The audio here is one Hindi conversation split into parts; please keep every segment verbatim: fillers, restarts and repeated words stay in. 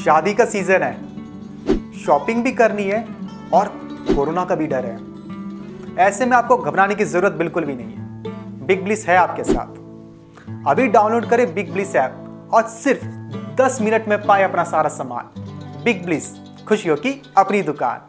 शादी का सीजन है, शॉपिंग भी करनी है और कोरोना का भी डर है। ऐसे में आपको घबराने की जरूरत बिल्कुल भी नहीं है। बिग ब्लिस है आपके साथ। अभी डाउनलोड करें बिग ब्लिस ऐप और सिर्फ दस मिनट में पाए अपना सारा सामान। बिग ब्लिस, खुशियों की अपनी दुकान।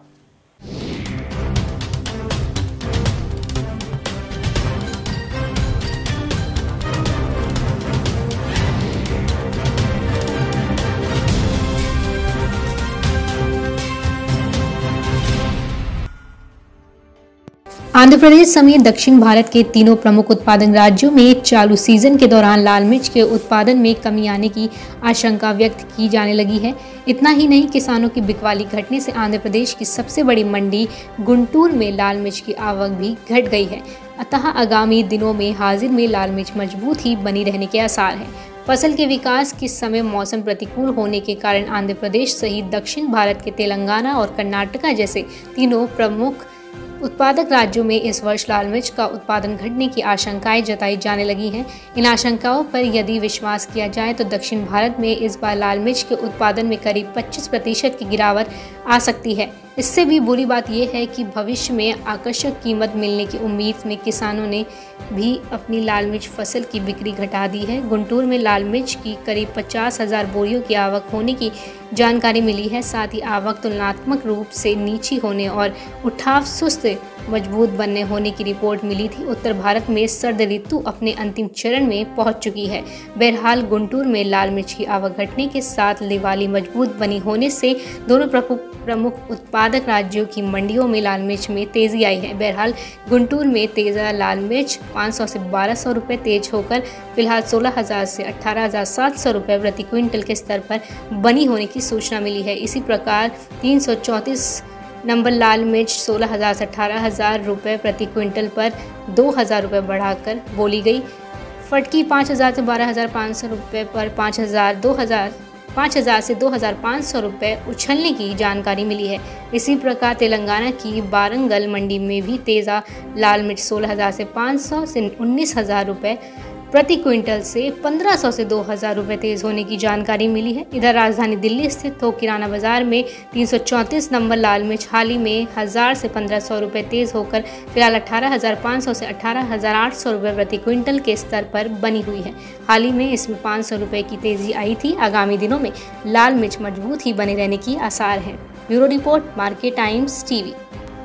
आंध्र प्रदेश समेत दक्षिण भारत के तीनों प्रमुख उत्पादन राज्यों में चालू सीजन के दौरान लाल मिर्च के उत्पादन में कमी आने की आशंका व्यक्त की जाने लगी है। इतना ही नहीं, किसानों की बिकवाली घटने से आंध्र प्रदेश की सबसे बड़ी मंडी गुंटूर में लाल मिर्च की आवक भी घट गई है। अतः आगामी दिनों में हाजिर में लाल मिर्च मजबूत ही बनी रहने के आसार हैं। फसल के विकास के समय मौसम प्रतिकूल होने के कारण आंध्र प्रदेश सहित दक्षिण भारत के तेलंगाना और कर्नाटका जैसे तीनों प्रमुख उत्पादक राज्यों में इस वर्ष लाल मिर्च का उत्पादन घटने की आशंकाएं जताई जाने लगी हैं। इन आशंकाओं पर यदि विश्वास किया जाए तो दक्षिण भारत में इस बार लाल मिर्च के उत्पादन में करीब पच्चीस प्रतिशत की गिरावट आ सकती है। इससे भी बुरी बात यह है कि भविष्य में आकर्षक कीमत मिलने की उम्मीद में किसानों ने भी अपनी लाल मिर्च फसल की बिक्री घटा दी है। गुंटूर में लाल मिर्च की करीब पचास हजार बोरियों की आवक होने की जानकारी मिली है। साथ ही आवक तुलनात्मक रूप से नीची होने और उठाव सुस्त मजबूत बनने होने की रिपोर्ट मिली थी। उत्तर भारत में सर्द ऋतु अपने अंतिम चरण में पहुंच चुकी है। बहरहाल गुंटूर में लाल मिर्च की आवक घटने के साथ दिवाली मजबूत बनी होने से दोनों प्रमुख उत्पादक राज्यों की मंडियों में लाल मिर्च में तेजी आई है। बहरहाल गुंटूर में तेजा लाल मिर्च पाँच सौ से बारह सौ रुपये तेज होकर फिलहाल सोलह हजार से अठारह हजार सात सौ रुपये प्रति क्विंटल के स्तर पर बनी होने की सूचना मिली है। इसी प्रकार तीन सौ चौंतीस नंबर लाल मिर्च सोलह हजार से अठारह हजार रुपये प्रति क्विंटल पर दो हजार रुपये बढ़ाकर बोली गई। फटकी पाँच हजार से बारह हजार पाँच सौ रुपये पर पाँच हजार दो हजार पाँच हजार से दो हजार पाँच सौ रुपये उछलने की जानकारी मिली है। इसी प्रकार तेलंगाना की बारंगल मंडी में भी तेज़ा लाल मिर्च सोलह हजार से पाँच सौ से उन्नीस हजार रुपये प्रति क्विंटल से पंद्रह सौ से दो हज़ार रुपये तेज होने की जानकारी मिली है। इधर राजधानी दिल्ली स्थित थोक किराना बाजार में तीन सौ चौंतीस नंबर लाल मिर्च हाल ही में हज़ार से पंद्रह सौ रुपये तेज होकर फिलहाल अठारह हज़ार पाँच सौ से अठारह हज़ार आठ सौ रुपये प्रति क्विंटल के स्तर पर बनी हुई है। हाल ही में इसमें पाँच सौ रुपये की तेजी आई थी। आगामी दिनों में लाल मिर्च मजबूत ही बने रहने की आसार है। Bureau report, Market Times TV.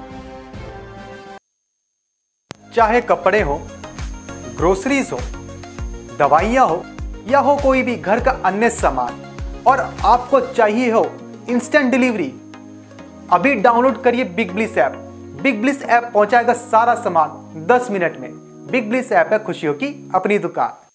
चाहे कपड़े हो, ग्रोसरीज हो, दवाइयाँ हो या हो कोई भी घर का अन्य सामान और आपको चाहिए हो इंस्टेंट डिलीवरी, अभी डाउनलोड करिए Big Bliss app. Big Bliss app पहुंचाएगा सारा सामान दस मिनट में। बिग ब्लिस ऐप है खुशियों की अपनी दुकान।